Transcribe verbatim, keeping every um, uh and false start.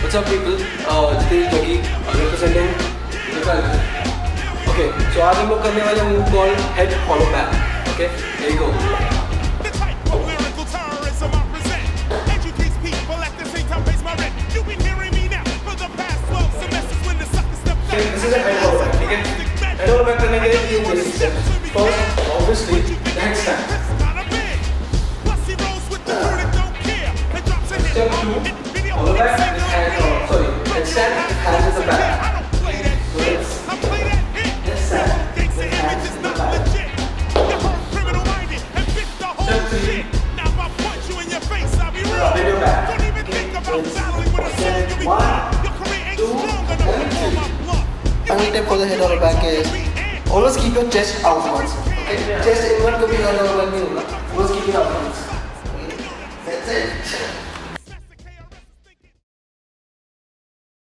What's up, people? Uh, Jitesh Jaggi representing ToTheCulture. Okay, so आज हम लोग करने वाले move called head HollowBack. Okay, here you go. Okay, this is a head HollowBack. Okay, head HollowBack करने के लिए तीन basic steps. First, obviously, the headstand. Step two, HollowBack with hand. Uh, sorry, headstand with hands at the back. So let's headstand with hands at the back. Step three, rub in your back. Okay, step one, two, and three. Final tip for the head HollowBack is always keep your chest outwards. Okay, chest inward कभी head HollowBack नहीं होगा. Always keep it outwards. Okay, that's it.